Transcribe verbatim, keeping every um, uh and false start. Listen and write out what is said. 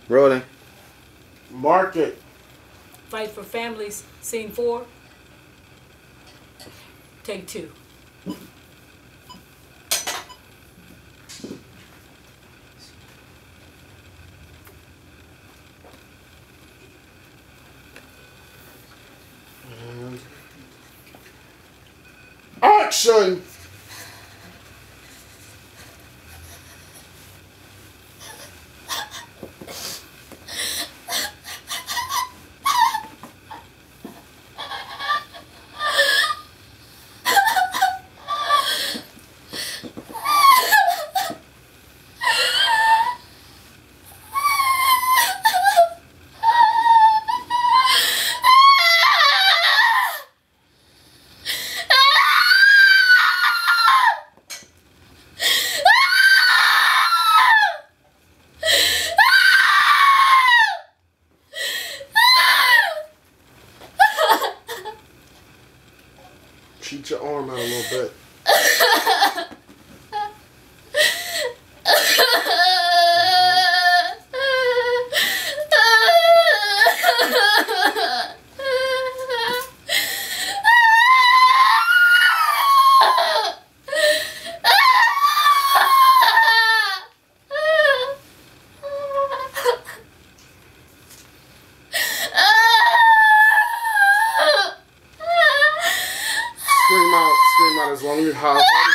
Rolling. Mark it. Fight for Families, scene four. Take two. And action! Cheat your arm out a little bit. Scream out, scream out as long as you have.